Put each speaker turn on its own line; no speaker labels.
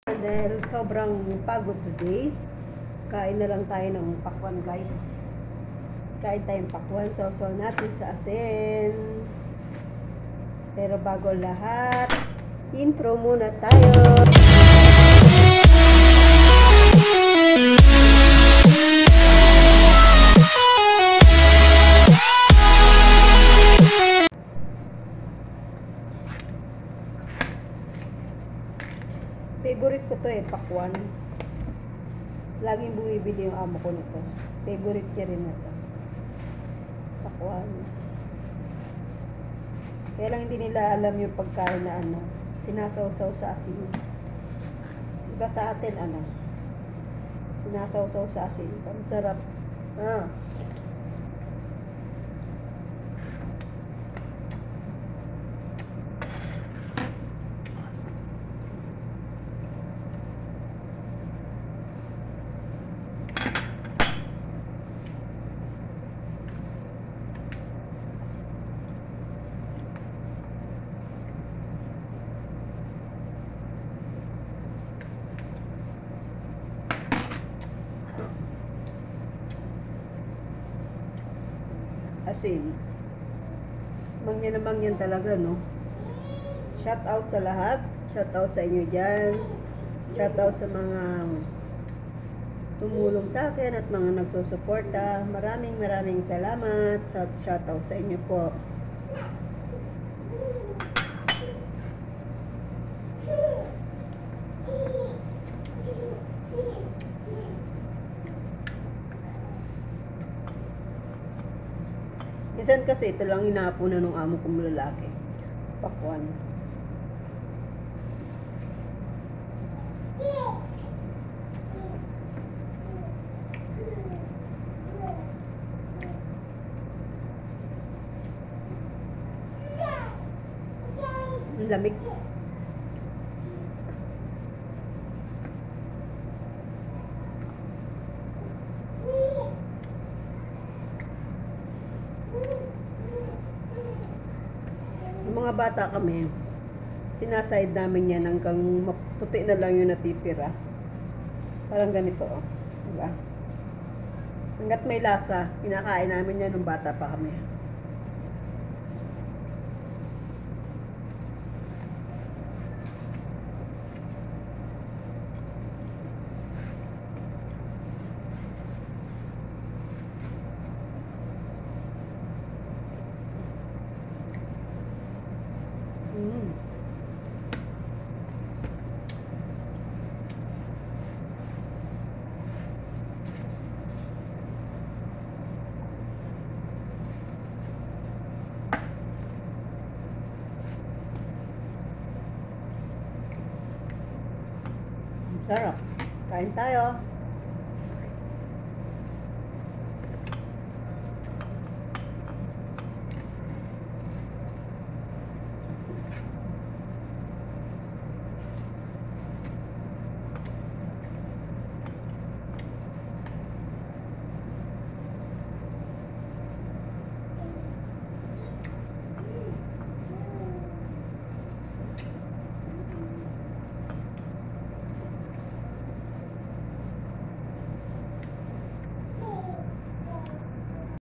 Dahil sobrang pagod today, kain na lang tayo ng pakwan, guys. Kain tayong pakwan, sausaw natin sa asin. Pero bago lahat, intro muna tayo. Favorite ko to pakwan. Laging bumibili yung amo ko nito. Favorite niya rin na to. Pakwan. Kaya lang hindi nila alam yung pagkain na sinasawsaw sa asin. Diba sa atin sinasawsaw sa asin. Ang sarap. Asin. Mangyan na mangyan talaga, no? Shout out sa lahat. Shout out sa inyo dyan. Shout out sa mga tumulong sa akin at mga nagsusuporta. Maraming salamat. Shout out sa inyo po. Minsan kasi ito lang inapunan ng amo kong lalaki. Pakwan. Ang lamig. Mga bata kami, sinaside namin yan hanggang maputi na lang yung natitira. Parang ganito, diba? Hanggat may lasa, kinakain namin yan nung bata pa kami. Sarap. Kain tayo.